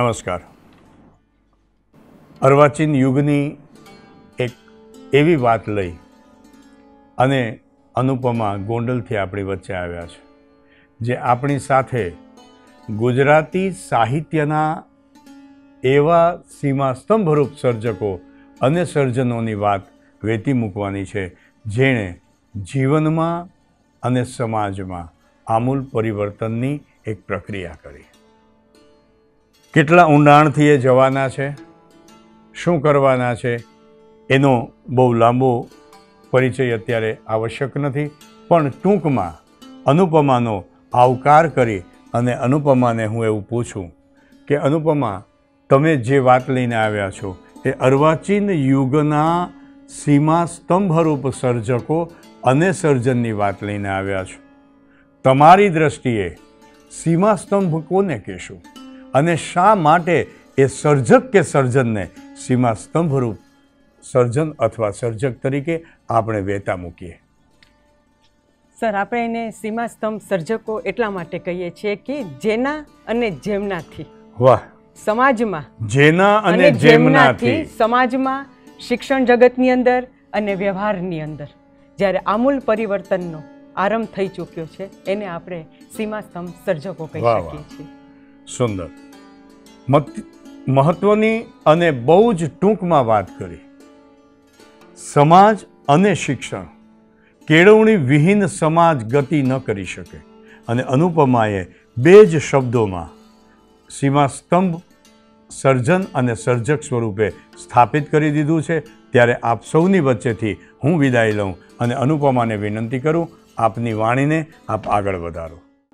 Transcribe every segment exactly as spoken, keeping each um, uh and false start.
નમસ્કાર. અર્વાચીન યુગની એક એવી વાત લઈ અને અનુપમા ગોંડલથી આપણી વચ્ચે આવ્યા છે, જે આપણી સાથે ગુજરાતી સાહિત્યના એવા સીમાસ્તંભરૂપ સર્જકો અને સર્જનોની વાત વેતી મૂકવાની છે, જેણે જીવનમાં અને સમાજમાં આમૂલ પરિવર્તનની એક પ્રક્રિયા કરી. કેટલા ઊંડાણથી એ જવાના છે, શું કરવાના છે, એનો બહુ લાંબો પરિચય અત્યારે આવશ્યક નથી, પણ ટૂંકમાં અનુપમાનો આવકાર કરી અને અનુપમાને હું એવું પૂછું કે અનુપમા, તમે જે વાત લઈને આવ્યા છો એ અર્વાચીન યુગના સીમા સ્તંભરૂપ સર્જકો અને સર્જનની વાત લઈને આવ્યા છો. તમારી દ્રષ્ટિએ સીમા સ્તંભ કોને કહેશું અને શા માટે એ સર્જક કે સર્જનને સીમા સ્તંભરૂપ સર્જન અથવા સર્જક તરીકે આપણે વેતા મૂકીએ? સર, આપણે એને સીમા સ્તંભ સર્જકો એટલા માટે કહીએ છીએ કે જેના અને જેમનાથી વાહ સમાજમાં જેના અને જેમનાથી સમાજમાં શિક્ષણ જગતની અંદર અને વ્યવહારની અંદર જ્યારે આમૂલ પરિવર્તનનો આરંભ થઈ ચૂક્યો છે, એને આપણે સીમા સ્તંભ સર્જકો કહી શકીએ છીએ. સુંદર, મહત્વની અને બહુ જ ટૂંકમાં વાત કરી. સમાજ અને શિક્ષણ, કેળવણી વિહીન સમાજ ગતિ ન કરી શકે, અને અનુપમાએ બે જ શબ્દોમાં સીમા સ્તંભ સર્જન અને સર્જક સ્વરૂપે સ્થાપિત કરી દીધું છે. ત્યારે આપ સૌની વચ્ચેથી હું વિદાય લઉં અને અનુપમાને વિનંતી કરું, આપની વાણીને આપ આગળ વધારો.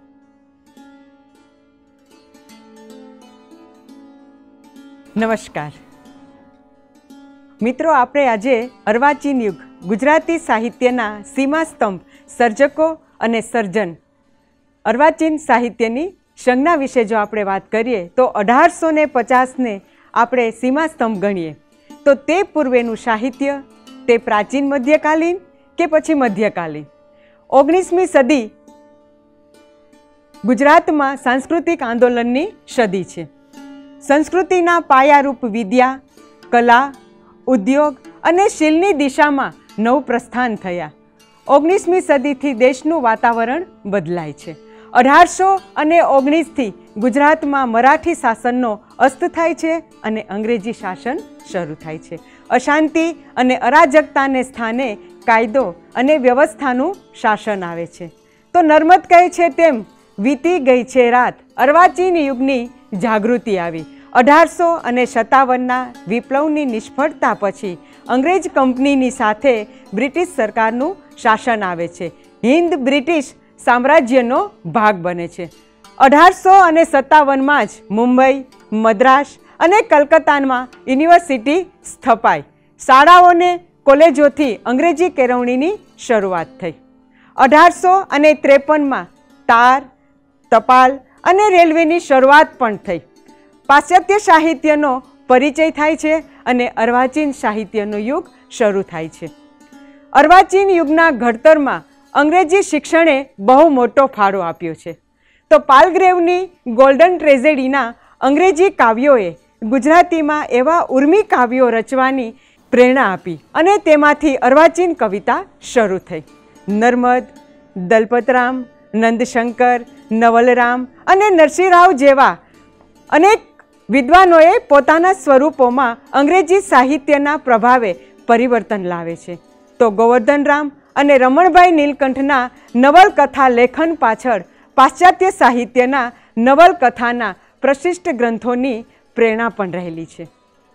નમસ્કાર મિત્રો, આપણે આજે અર્વાચીન યુગ ગુજરાતી સાહિત્યના સીમા સ્તંભ સર્જકો અને સર્જન અર્વાચીન સાહિત્યની સંજ્ઞા વિશે જો આપણે વાત કરીએ તો અઢારસો ને પચાસને આપણે સીમા સ્તંભ ગણીએ તો તે પૂર્વેનું સાહિત્ય, તે પ્રાચીન મધ્યકાલીન કે પછી મધ્યકાલીન, ઓગણીસમી સદી ગુજરાતમાં સાંસ્કૃતિક આંદોલનની સદી છે. સંસ્કૃતિના પાયારૂપ વિદ્યા, કલા, ઉદ્યોગ અને શીલની દિશામાં નવ પ્રસ્થાન થયા. ઓગણીસમી સદીથી દેશનું વાતાવરણ બદલાય છે. અઢારસો અને ઓગણીસથી ગુજરાતમાં મરાઠી શાસનનો અસ્ત થાય છે અને અંગ્રેજી શાસન શરૂ થાય છે. અશાંતિ અને અરાજકતાને સ્થાને કાયદો અને વ્યવસ્થાનું શાસન આવે છે. તો નર્મદ કહે છે તેમ વીતી ગઈ છે રાત, અર્વાચીન યુગની જાગૃતિ આવી. અઢારસો અને સત્તાવનના વિપ્લવની નિષ્ફળતા પછી અંગ્રેજ કંપનીની સાથે બ્રિટિશ સરકારનું શાસન આવે છે. હિન્દ બ્રિટિશ સામ્રાજ્યનો ભાગ બને છે. અઢારસો અને સત્તાવનમાં જ મુંબઈ, મદ્રાસ અને કલકત્તામાં યુનિવર્સિટી સ્થપાઈ. શાળાઓને કોલેજોથી અંગ્રેજી કેળવણીની શરૂઆત થઈ. અઢારસો અને ત્રેપનમાં તાર, ટપાલ અને રેલવેની શરૂઆત પણ થઈ. પાશ્ચાત્ય સાહિત્યનો પરિચય થાય છે અને અર્વાચીન સાહિત્યનો યુગ શરૂ થાય છે. અર્વાચીન યુગના ઘડતરમાં અંગ્રેજી શિક્ષણે બહુ મોટો ફાળો આપ્યો છે. તો પાલગ્રેવની ગોલ્ડન ટ્રેજેડીના અંગ્રેજી કાવ્યોએ ગુજરાતીમાં એવા ઉર્મી કાવ્યો રચવાની પ્રેરણા આપી અને તેમાંથી અર્વાચીન કવિતા શરૂ થઈ. નર્મદ, દલપતરામ, નંદશંકર, નવલરામ અને નરસિંહરાવ જેવા અનેક વિદ્વાનોએ પોતાના સ્વરૂપોમાં અંગ્રેજી સાહિત્યના પ્રભાવે પરિવર્તન લાવે છે. તો ગોવર્ધનરામ અને રમણભાઈ નીલકંઠના નવલકથા લેખન પાછળ પાશ્ચાત્ય સાહિત્યના નવલકથાના પ્રશિષ્ટ ગ્રંથોની પ્રેરણા પણ રહેલી છે.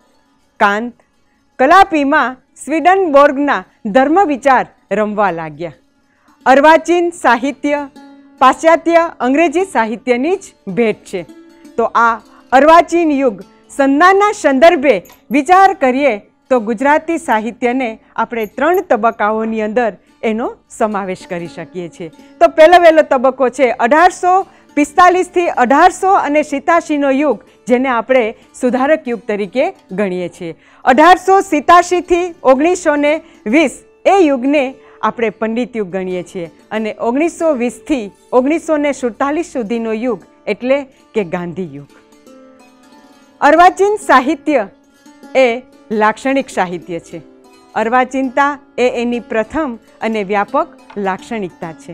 કાંત, કલાપીમાં સ્વીડનબોર્ગના ધર્મ વિચાર રમવા લાગ્યા. અર્વાચીન સાહિત્ય પાશ્ચાત્ય અંગ્રેજી સાહિત્યની જ ભેટ છે. તો આ અર્વાચીન યુગ સંજ્ઞાના સંદર્ભે વિચાર કરીએ તો ગુજરાતી સાહિત્યને આપણે ત્રણ તબક્કાઓની અંદર એનો સમાવેશ કરી શકીએ છીએ. તો પહેલો વહેલો તબક્કો છે અઢારસો પિસ્તાલીસથી અઢારસો અને સિત્યાસીનો યુગ, જેને આપણે સુધારક યુગ તરીકે ગણીએ છીએ. અઢારસો સિત્યાસીથી ઓગણીસો ને વીસ એ યુગને આપણે પંડિત યુગ ગણીએ છીએ અને ઓગણીસો વીસથી ઓગણીસો ને સુડતાલીસ સુધીનો યુગ એટલે કે ગાંધી યુગ. અર્વાચીન સાહિત્ય એ લાક્ષણિક સાહિત્ય છે. અર્વાચીનતા એ એની પ્રથમ અને વ્યાપક લાક્ષણિકતા છે.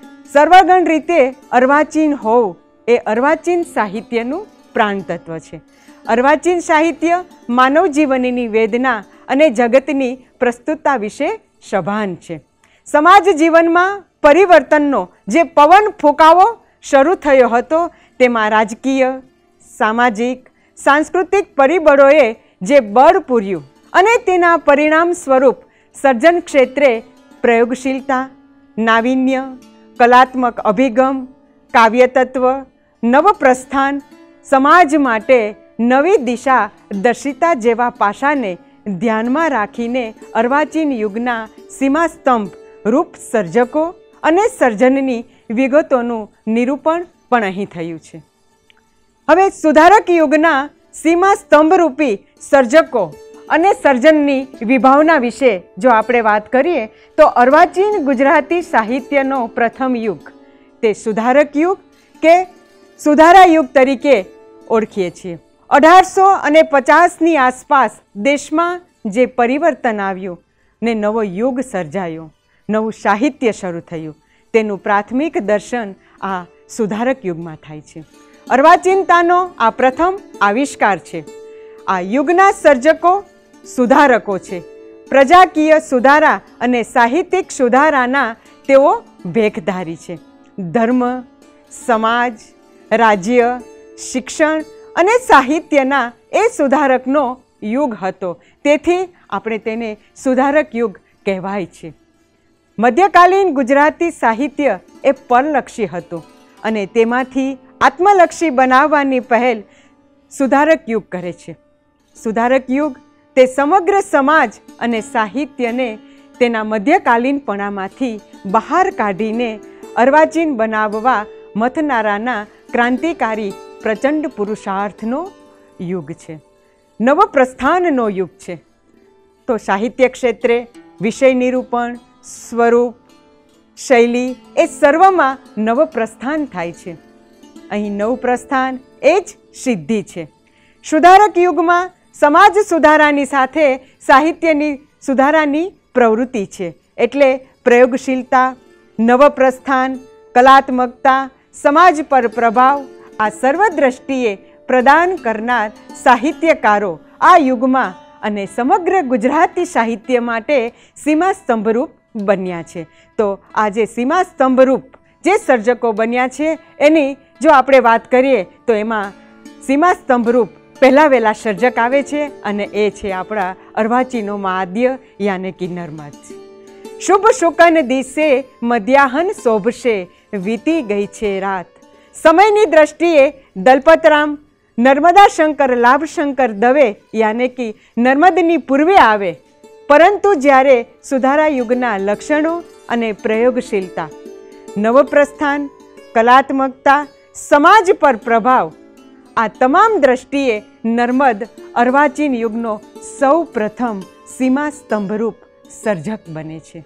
સર્વગણ રીતે અર્વાચીન હોવું એ અર્વાચીન સાહિત્યનું પ્રાણ તત્વ છે. અર્વાચીન સાહિત્ય માનવ જીવનની વેદના અને જગતની પ્રસ્તુતતા વિશે સભાન છે. સમાજ જીવનમાં પરિવર્તનનો જે પવન ફૂંકાવો શરૂ થયો હતો તેમાં રાજકીય, સામાજિક, સાંસ્કૃતિક પરિબળોએ જે બળ પૂર્યું અને તેના પરિણામ સ્વરૂપ સર્જન ક્ષેત્રે પ્રયોગશીલતા, નાવીન્ય, કલાત્મક અભિગમ, કાવ્યતત્વ, નવપ્રસ્થાન, સમાજ માટે નવી દિશા દર્શિતા જેવા પાસાને ધ્યાનમાં રાખીને અર્વાચીન યુગના સીમાસ્તંભ રૂપ સર્જકો અને સર્જનની વિગતોનું નિરૂપણ પણ અહીં થયું છે. હવે સુધારક યુગના સીમા સ્તંભરૂપી સર્જકો અને સર્જનની વિભાવના વિશે જો આપણે વાત કરીએ તો અર્વાચીન ગુજરાતી સાહિત્યનો પ્રથમ યુગ તે સુધારક યુગ કે સુધારા યુગ તરીકે ઓળખીએ છીએ. અઢારસો અને પચાસની આસપાસ દેશમાં જે પરિવર્તન આવ્યું ને નવો યુગ સર્જાયો, નવું સાહિત્ય શરૂ થયું, તેનું પ્રાથમિક દર્શન આ સુધારક યુગમાં થાય છે. અર્વાચીનતાનો આ પ્રથમ આવિષ્કાર છે. આ યુગના સર્જકો સુધારકો છે. પ્રજાકીય સુધારા અને સાહિત્યિક સુધારાના તેઓ ભેખધારી છે. ધર્મ, સમાજ, રાજ્ય, શિક્ષણ અને સાહિત્યના એ સુધારકનો યુગ હતો. તેથી આપણે તેને સુધારક યુગ કહેવાય છે. મધ્યકાલીન ગુજરાતી સાહિત્ય એ પરલક્ષી હતું અને તેમાંથી આત્મલક્ષી બનાવવાની પહેલ સુધારક યુગ કરે છે. સુધારક યુગ તે સમગ્ર સમાજ અને સાહિત્યને તેના મધ્યકાલીનપણામાંથી બહાર કાઢીને અર્વાચીન બનાવવા મથનારાના ક્રાંતિકારી પ્રચંડ પુરુષાર્થનો યુગ છે. નવપ્રસ્થાનનો યુગ છે. તો સાહિત્ય ક્ષેત્રે વિષય નિરૂપણ, સ્વરૂપ, શૈલી એ સર્વમાં નવપ્રસ્થાન થાય છે. અહીં નવપ્રસ્થાન એ જ સિદ્ધિ છે. સુધારક યુગમાં સમાજ સુધારાની સાથે સાહિત્યની સુધારાની પ્રવૃત્તિ છે. એટલે પ્રયોગશીલતા, નવપ્રસ્થાન, કલાત્મકતા, સમાજ પર પ્રભાવ આ સર્વ દ્રષ્ટિએ પ્રદાન કરનાર સાહિત્યકારો આ યુગમાં અને સમગ્ર ગુજરાતી સાહિત્ય માટે સીમા સ્તંભરૂપ બન્યા છે. તો આ જે સીમા સ્તંભરૂપ જે સર્જકો બન્યા છે એની જો આપણે વાત કરીએ તો એમાં સીમા સ્તંભરૂપ પહેલાં વહેલા સર્જક આવે છે અને એ છે આપણા અર્વાચીનોમાં આદ્ય યાને કે નર્મદ. શુભ શુકન દિશે મધ્યાહન શોભશે વીતી ગઈ છે રાત. સમયની દ્રષ્ટિએ દલપતરામ નર્મદા શંકર લાભશંકર દવે યાને કે નર્મદની પૂર્વે આવે, પરંતુ જ્યારે સુધારા યુગના લક્ષણો અને પ્રયોગશીલતા, નવપ્રસ્થાન, કલાત્મકતા, સમાજ પર પ્રભાવ આ તમામ દ્રષ્ટિએ નર્મદ અર્વાચીન યુગનો સૌ પ્રથમ સીમા સ્તંભરૂપ સર્જક બને છે.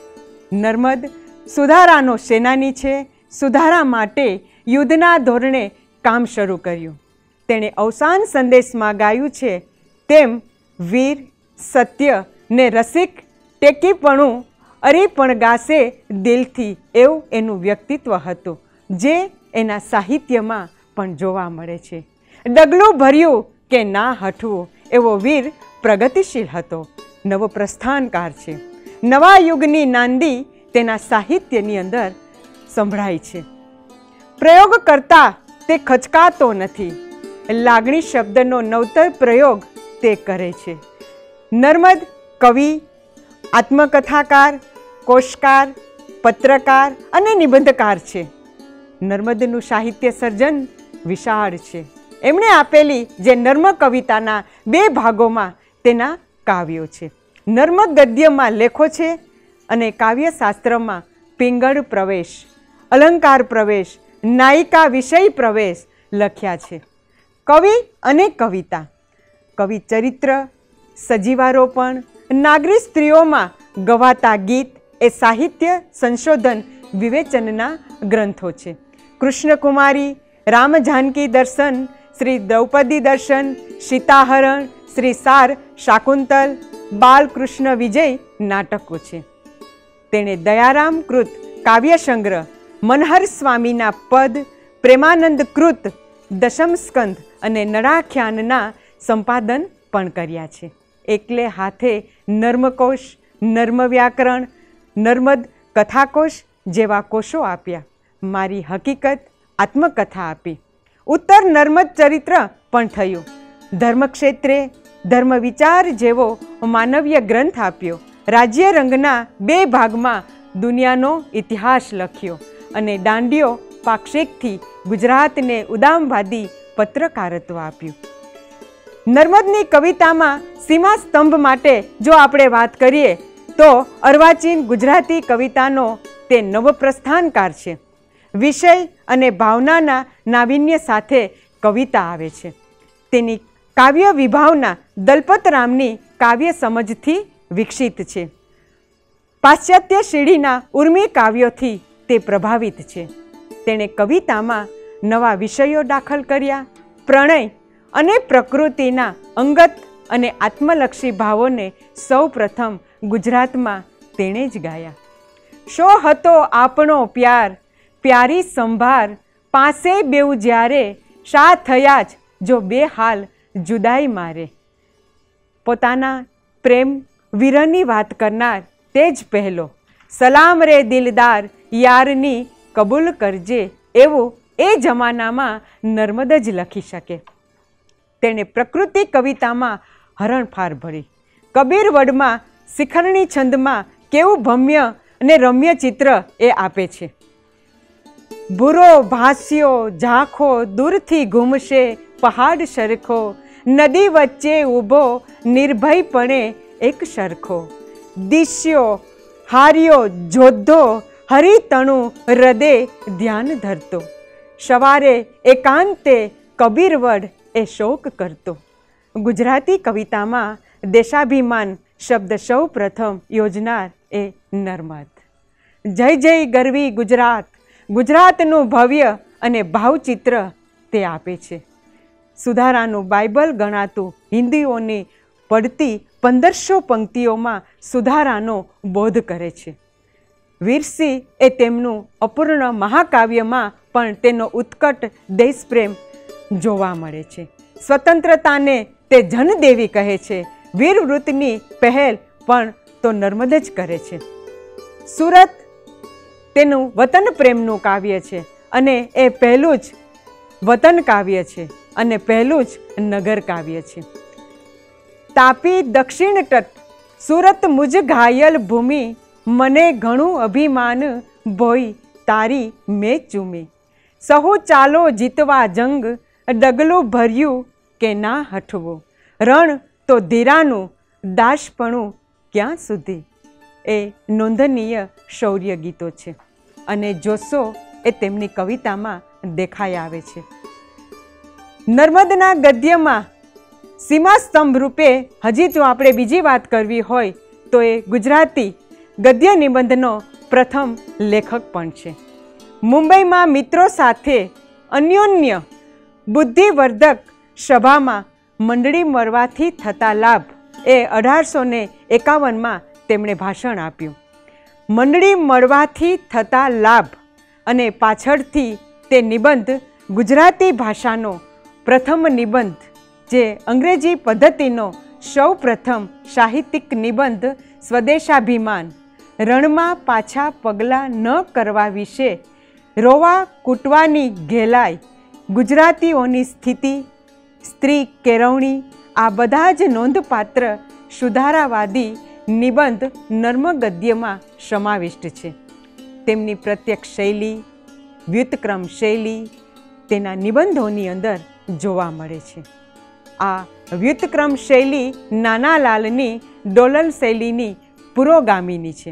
નર્મદ સુધારાનો સેનાની છે. સુધારા માટે યુદ્ધના ધોરણે કામ શરૂ કર્યું. તેણે અવસાન સંદેશમાં ગાયું છે તેમ વીર, સત્ય ને રસિક ટેકીપણું અરીપણ ગાશે દિલથી એવું એનું વ્યક્તિત્વ હતું, જે એના સાહિત્યમાં પણ જોવા મળે છે. ડગલું ભર્યું કે ના હટવું એવો વીર પ્રગતિશીલ હતો. નવપ્રસ્થાનકાર છે. નવા યુગની નાંદી તેના સાહિત્યની અંદર સંભળાય છે. પ્રયોગ કરતા તે ખચકાતો નથી. લાગણી શબ્દનો નવતર પ્રયોગ તે કરે છે. નર્મદ કવિ, આત્મકથાકાર, કોશકાર, પત્રકાર અને નિબંધકાર છે. નર્મદનું સાહિત્ય સર્જન વિશાળ છે. એમણે આપેલી જે નર્મ કવિતાના બે ભાગોમાં તેના કાવ્યો છે. નર્મ ગદ્યમાં લેખો છે અને કાવ્યશાસ્ત્રમાં પિંગળ પ્રવેશ, અલંકાર પ્રવેશ, નાયિકા વિષય પ્રવેશ લખ્યા છે. કવિ અને કવિતા, કવિ ચરિત્ર, સજીવારોપણ, નાગરી સ્ત્રીઓમાં ગવાતા ગીત એ સાહિત્ય સંશોધન વિવેચનના ગ્રંથો છે. કૃષ્ણકુમારી, રામ જાનકી દર્શન, શ્રી દ્રૌપદી દર્શન, સીતાહરણ, શ્રી સાર શાકુંતલ, બાલકૃષ્ણ વિજય નાટકો છે. તેણે દયારામ કૃત કાવ્ય સંગ્રહ, મનહર સ્વામીના પદ, પ્રેમાનંદ કૃત દશમ સ્કંદ અને નળાખ્યાનના સંપાદન પણ કર્યા છે. એકલે હાથે નર્મકોશ, નર્મ વ્યાકરણ, નર્મદ કથાકોશ જેવા કોષો આપ્યા. મારી હકીકત આત્મકથા આપી. ઉત્તર નર્મદ ચરિત્ર પણ થયું. ધર્મક્ષેત્રે ધર્મ વિચાર જેવો માનવીય ગ્રંથ આપ્યો. રાજ્ય રંગના બે ભાગમાં દુનિયાનો ઇતિહાસ લખ્યો અને દાંડિયો પાક્ષિકથી ગુજરાતને ઉદામવાદી પત્રકારત્વ આપ્યું. નર્મદની કવિતામાં સીમા સ્તંભ માટે જો આપણે વાત કરીએ તો અર્વાચીન ગુજરાતી કવિતાનો તે નવપ્રસ્થાનકાર છે. વિષય અને ભાવનાના નાવીન્ય સાથે કવિતા આવે છે. તેની કાવ્ય વિભાવના દલપતરામની કાવ્ય સમજથી વિકસિત છે. પાશ્ચાત્ય શૈલીના ઉર્મી કાવ્યોથી તે પ્રભાવિત છે. તેણે કવિતામાં નવા વિષયો દાખલ કર્યા. પ્રણય અને પ્રકૃતિના અંગત અને આત્મલક્ષી ભાવોને સૌ પ્રથમ ગુજરાતમાં તેણે જ ગાયા. શો હતો આપણો પ્યાર, પ્યારી સંભાર, પાસે બેઉ જ્યારે, શા થયા જ જો બે હાલ જુદાઈ મારે. પોતાના પ્રેમ વિરહની વાત કરનાર તે જ પહેલો. સલામ રે દિલદાર, યારની કબૂલ કરજે, એવું એ જમાનામાં નર્મદ જ લખી શકે. તેણે પ્રકૃતિ કવિતામાં હરણફાર ભરી. કબીર વડમાં શિખરણી છંદમાં કેવું ભમ્ય અને રમ્ય ચિત્ર એ આપે છે. ભૂરો ભાસ્યો ઝાંખો દૂરથી ઘૂમશે પહાડ સરખો, નદી વચ્ચે ઊભો નિર્ભયપણે એક સરખો. દિશ્યો હાર્યો જોધો હરિતણું હૃદય ધ્યાન ધરતો, સવારે એકાંતે કબીરવડ એ શોક કરતો. ગુજરાતી કવિતામાં દેશાભિમાન શબ્દ સૌ પ્રથમ યોજનાર એ નર્મદ. જય જય ગરવી ગુજરાત, ગુજરાતનું ભવ્ય અને ભાવચિત્ર તે આપે છે. સુધારાનું બાઇબલ ગણાતું હિન્દીઓની પડતી પંદરસો પંક્તિઓમાં સુધારાનો બોધ કરે છે. વીરસિંહ એ તેમનું અપૂર્ણ મહાકાવ્યમાં પણ તેનો ઉત્કટ દેશપ્રેમ જોવા મળે છે. સ્વતંત્રતાને તે જનદેવી કહે છે. વીરવૃત્તની પહેલ પણ તો નર્મદ જ કરે છે. સુરત તેનું વતન પ્રેમનું કાવ્ય છે અને એ પહેલું જ વતન કાવ્ય છે અને પહેલું જ નગર કાવ્ય છે. તાપી દક્ષિણ તટ સુરત મુજ ઘાયલ ભૂમિ, મને ઘણું અભિમાન ભોઈ તારી મેં ચૂમી. સહુ ચાલો જીતવા જંગ, ડગલું ભર્યું કે ના હઠવું, રણ તો ધીરાનું દાસપણું ક્યાં સુધી. એ નોંધનીય શૌર્ય ગીતો છે અને જોશો એ તેમની કવિતામાં દેખાઈ આવે છે. નર્મદના ગદ્યમાં સીમા સ્તંભ રૂપે હજી જો આપણે બીજી વાત કરવી હોય તો એ ગુજરાતી ગદ્ય નિબંધનો પ્રથમ લેખક પણ છે. મુંબઈમાં મિત્રો સાથે અન્યોન્ય બુદ્ધિવર્ધક સભામાં મંડળી મળવાથી થતા લાભ એ અઢારસો ને એકાવનમાં તેમણે ભાષણ આપ્યું. મંડળી મળવાથી થતા લાભ અને પાછળથી તે નિબંધ ગુજરાતી ભાષાનો પ્રથમ નિબંધ, જે અંગ્રેજી પદ્ધતિનો સૌ પ્રથમ સાહિત્યિક નિબંધ સ્વદેશાભિમાન, રણમાં પાછા પગલાં ન કરવા વિશે રોવા કૂટવાની ઘેલાઈ, ગુજરાતીઓની સ્થિતિ, સ્ત્રી કેળવણી, આ બધા જ નોંધપાત્ર સુધારાવાદી નિબંધ નર્મ ગદ્યમાં સમાવિષ્ટ છે. તેમની પ્રત્યક્ષ શૈલી, વ્યુત્ક્રમ શૈલી તેના નિબંધોની અંદર જોવા મળે છે. આ વ્યુત્ક્રમ શૈલી નાનાલાલની ડોલન શૈલીની પુરોગામીની છે.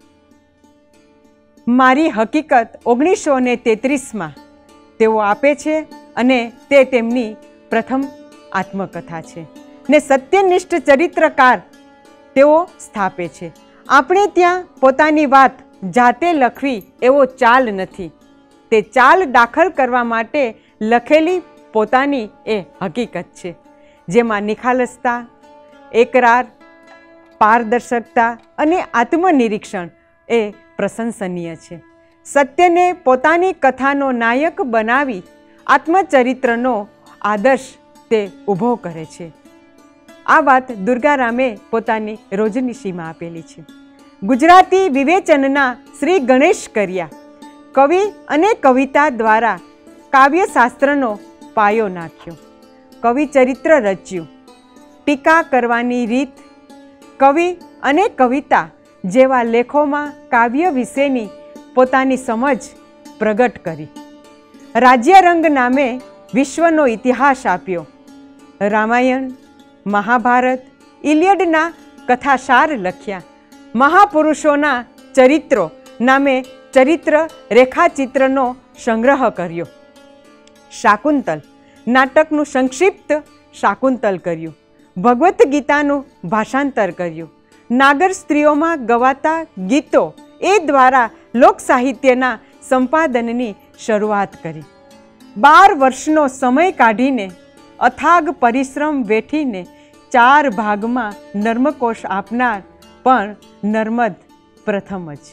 મારી હકીકત ઓગણીસો ને તેત્રીસમાં તેઓ આપે છે અને તે તેમની પ્રથમ આત્મકથા છે ને સત્યનિષ્ઠ ચરિત્રકાર તેઓ સ્થાપે છે. આપણે ત્યાં પોતાની વાત જાતે લખવી એવો ચાલ નથી. તે ચાલ દાખલ કરવા માટે લખેલી પોતાની એ હકીકત છે, જેમાં નિખાલસતા, એકરાર, પારદર્શકતા અને આત્મનિરીક્ષણ એ પ્રશંસનીય છે. સત્યને પોતાની કથાનો નાયક બનાવી આત્મચરિત્રનો આદર્શ તે ઊભો કરે છે. આ વાત દુર્ગારામે પોતાની રોજનીશીમાં આપેલી છે. ગુજરાતી વિવેચનના શ્રી ગણેશ કર્યા. કવિ અને કવિતા દ્વારા કાવ્યશાસ્ત્રનો પાયો નાખ્યો. કવિ ચરિત્ર રચ્યું. ટીકા કરવાની રીત, કવિ અને કવિતા જેવા લેખોમાં કાવ્ય વિશેની પોતાની સમજ પ્રગટ કરી. રાજ્યરંગ નામે વિશ્વનો ઇતિહાસ આપ્યો. રામાયણ, મહાભારત, ઇલિયડના કથાસાર લખ્યા. મહાપુરુષોના ચરિત્રો નામે ચરિત્ર રેખાચિત્રનો સંગ્રહ કર્યો. શાકુંતલ નાટકનું સંક્ષિપ્ત શાકુંતલ કર્યું. ભગવદ્ ગીતાનું ભાષાંતર કર્યું. નાગર સ્ત્રીઓમાં ગવાતા ગીતો એ દ્વારા લોક સાહિત્યના સંપાદનની શરૂઆત કરી. બાર વર્ષનો સમય કાઢીને અથાગ પરિશ્રમ વેઠીને ચાર ભાગમાં નર્મકોશ આપનાર પણ નર્મદ પ્રથમ જ.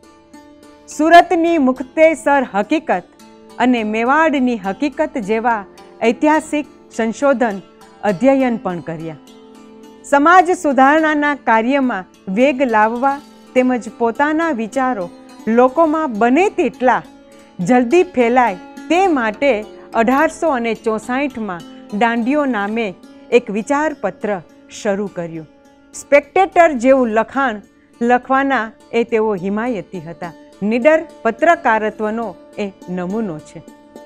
સુરતની મુખ્તેસર હકીકત અને મેવાડની હકીકત જેવા ઐતિહાસિક સંશોધન અધ્યયન પણ કર્યા. સમાજ સુધારણાના કાર્યમાં વેગ લાવવા તેમજ પોતાના વિચારો લોકોમાં બને તેટલા જલ્દી ફેલાય તે માટે અઢારસો અને ચોસાઠમાં દાંડીઓ નામે એક વિચારપત્ર શરૂ કર્યું. સ્પેક્ટેટર જેવું લખાણ લખવાના એ તેઓ હિમાયતી હતા. નિડર પત્રકારત્વનો એ નમૂનો છે.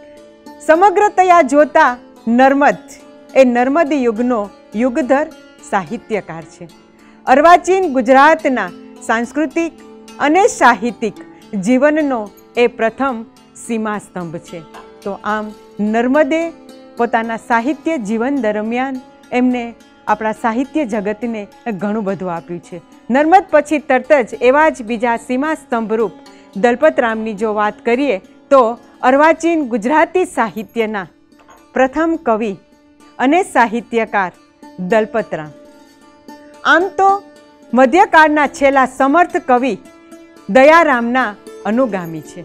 સમગ્રતયા જોતા નર્મદ એ નર્મદ યુગનો યુગધર સાહિત્યકાર છે. અર્વાચીન ગુજરાતના સાંસ્કૃતિક અને સાહિત્યિક જીવનનો એ પ્રથમ સીમાસ્તંભ છે. તો આમ નર્મદે પોતાના સાહિત્ય જીવન દરમિયાન એમને આપણા સાહિત્ય જગતને ઘણું બધું આપ્યું છે. નર્મદ પછી તરત જ એવા જ બીજા સીમાસ્તંભરૂપ દલપતરામની જો વાત કરીએ તો અર્વાચીન ગુજરાતી સાહિત્યના પ્રથમ કવિ અને સાહિત્યકાર દલપતરામ. આમ તો મધ્યકાળના છેલ્લા સમર્થ કવિ દયારામના અનુગામી છે,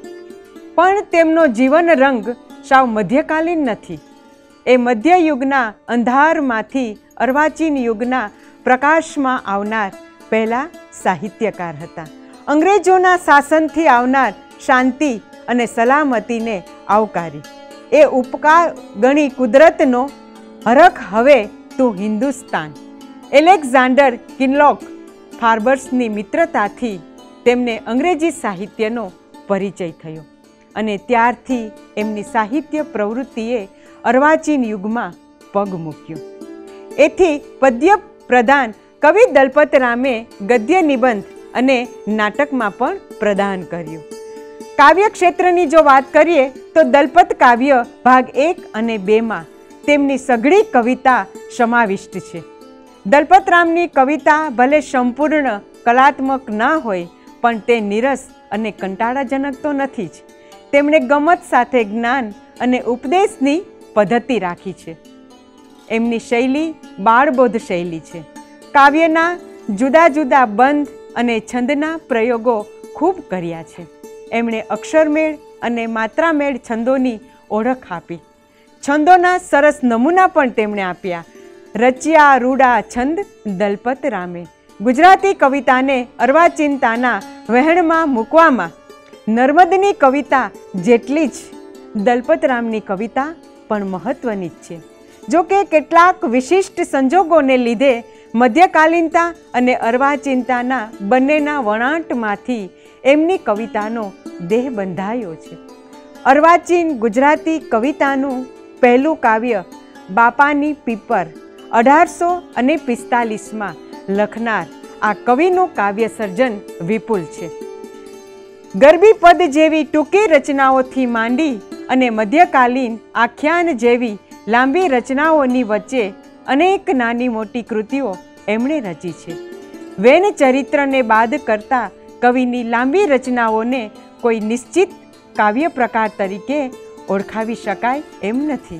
પણ તેમનો જીવન રંગ સાવ મધ્યકાલીન નથી. એ મધ્યયુગના અંધારમાંથી અર્વાચીન યુગના પ્રકાશમાં આવનાર પહેલા સાહિત્યકાર હતા. અંગ્રેજોના શાસનથી આવનાર શાંતિ અને સલામતીને આવકારી એ ઉપકાર ગણી કુદરતનો હરખ હવે તું હિન્દુસ્તાન. એલેક્ઝાન્ડર કિનલોક ફાર્બર્સની મિત્રતાથી તેમને અંગ્રેજી સાહિત્યનો પરિચય થયો અને ત્યારથી એમની સાહિત્ય પ્રવૃત્તિએ અર્વાચીન યુગમાં પગ મૂક્યો. એથી પદ્ય પ્રધાન કવિ દલપતરામે ગદ્ય નિબંધ અને નાટકમાં પણ પ્રદાન કર્યું. કાવ્ય ક્ષેત્રની જો વાત કરીએ તો દલપત કાવ્ય ભાગ એક અને બેમાં તેમની સઘળી કવિતા સમાવિષ્ટ છે. દલપતરામની કવિતા ભલે સંપૂર્ણ કલાત્મક ના હોય પણ તે નીરસ અને કંટાળાજનક તો નથી જ. તેમણે ગમત સાથે જ્ઞાન અને ઉપદેશની પદ્ધતિ રાખી છે. એમની શૈલી બાળબોધ શૈલી છે. કાવ્યના જુદા જુદા બંધ અને છંદના પ્રયોગો ખૂબ કર્યા છે. એમણે અક્ષરમેળ અને માત્રામેળ છંદોની ઓળખ આપી. છંદોના સરસ નમૂના પણ તેમણે આપ્યા. રચ્યા રૂડા છંદ દલપતરામે ગુજરાતી કવિતાને અર્વાચીનતાના વહેણમાં મૂકવામાં નર્મદની કવિતા જેટલી જ દલપતરામની કવિતા પણ મહત્વની જ છે. જો કે કેટલાક વિશિષ્ટ સંજોગોને લીધે મધ્યકાલીનતા અને અર્વાચીનતાના બંનેના વણાટમાંથી એમની કવિતાનો દેહ બંધાયો છે. અર્વાચીન ગુજરાતી કવિતાનું પહેલું કાવ્ય બાપાની પીપર અઢારસો અને પિસ્તાલીસમાં લખનાર આ કવિનું કાવ્ય સર્જન વિપુલ છે. ગરબી પદ જેવી ટૂંકી રચનાઓથી માંડી અને મધ્યકાલીન આખ્યાન જેવી લાંબી રચનાઓની વચ્ચે અનેક નાની મોટી કૃતિઓ એમણે રચી છે. વેન ચરિત્રને બાદ કરતા કવિની લાંબી રચનાઓને કોઈ નિશ્ચિત કાવ્ય પ્રકાર તરીકે ઓળખાવી શકાય એમ નથી.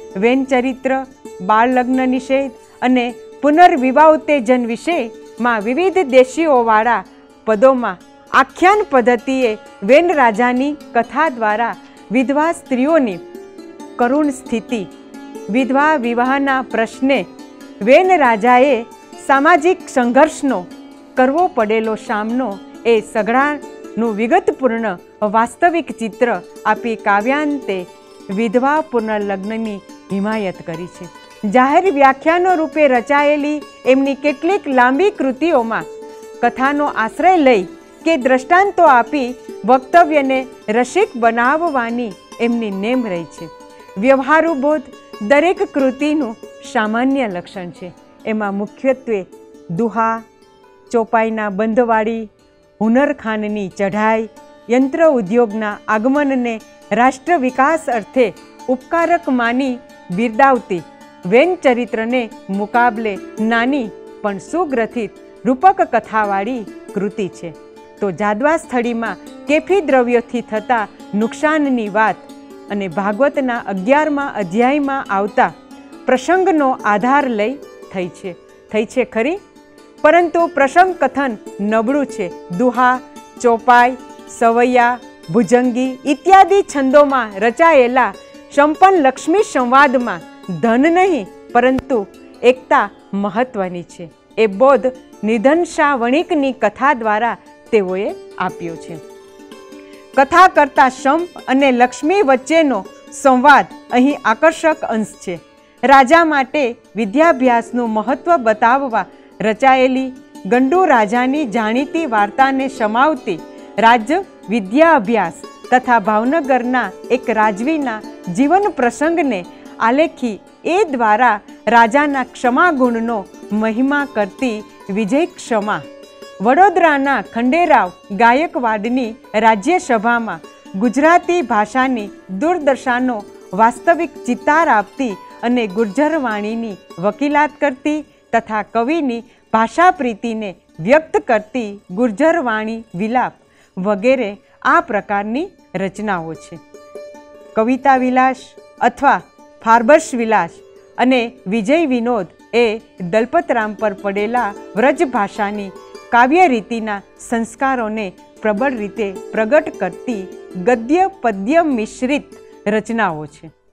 વેન ચરિત્ર, બાળ લગ્ન નિષેધ અને પુનર્વિવાહ ઉત્તેજન વિશેમાં વિવિધ દેશીઓવાળા પદોમાં આખ્યાન પદ્ધતિએ વેન રાજાની કથા દ્વારા વિધવા સ્ત્રીઓની કરુણ સ્થિતિ, વિધવા વિવાહના પ્રશ્ને વેન રાજાએ સામાજિક સંઘર્ષનો કરવો પડેલો સામનો એ સઘળાનું વિગતપૂર્ણ વાસ્તવિક ચિત્ર આપી કાવ્યાંતે વિધવા પુનર્લગ્નની હિમાયત કરી છે. જાહેર વ્યાખ્યાનો રૂપે રચાયેલી એમની કેટલીક લાંબી કૃતિઓમાં કથાનો આશ્રય લઈ કે દ્રષ્ટાંતો આપી વક્તવ્યને રસિક બનાવવાની એમની નેમ રહી છે. વ્યવહારુ બોધ દરેક કૃતિનું સામાન્ય લક્ષણ છે. એમાં મુખ્યત્વે દુહા, ચોપાઈના બંધવાળી, હુનરખાનની ચઢાઈ, યંત્ર ઉદ્યોગના આગમનને રાષ્ટ્ર વિકાસ અર્થે ઉપકારક માની બિરદાવતી વેન ચરિત્રને મુકાબલે નાની પણ સુગ્રથિત રૂપક કથાવાળી કૃતિ છે. તો જાદવા સ્થળીમાં કેફી દ્રવ્યોથી થતા નુકસાનની વાત અને ભાગવતના અગિયારમા અધ્યાયમાં આવતા પ્રસંગનો આધાર લઈ થઈ છે થઈ છે ખરી, પરંતુ પ્રસંગ કથન નબળું છે. દુહા, ચોપાઈ, સવૈયા, ભુજંગી ઇત્યાદિ છંદોમાં રચાયેલા સંપન્ન લક્ષ્મી સંવાદમાં ધન નહીં પરંતુ એકતા મહત્વની છે. એ બોધ નિધન શાહ વણિકની કથા દ્વારા તેઓએ આપ્યો છે. કથા કરતા સંપ અને લક્ષ્મી વચ્ચેનો સંવાદ અહીં આકર્ષક અંશ છે. રાજા માટે વિદ્યાભ્યાસનું મહત્વ બતાવવા રચાયેલી ગંડુ રાજાની જાણીતી વાર્તાને સમાવતી રાજ્ય વિદ્યા અભ્યાસ તથા ભાવનગરના એક રાજવીના જીવન પ્રસંગને આલેખી એ દ્વારા રાજાના ક્ષમા ગુણનો મહિમા કરતી વિજય ક્ષમા, વડોદરાના ખંડેરાવ ગાયકવાડની રાજ્યસભામાં ગુજરાતી ભાષાની દુર્દશાનો વાસ્તવિક ચિતાર આપતી અને ગુર્જરવાણીની વકીલાત કરતી તથા કવિની ભાષા પ્રીતિને વ્યક્ત કરતી ગુર્જરવાણી વિલાપ વગેરે આ પ્રકારની રચનાઓ છે. કવિતા વિલાસ અથવા ફાર્બર્સ વિલાસ અને વિજય વિનોદ એ દલપતરામ પર પડેલા વ્રજ ભાષાની કાવ્ય રીતિના સંસ્કારોને પ્રબળ રીતે પ્રગટ કરતી ગદ્ય પદ્ય મિશ્રિત રચનાઓ છે.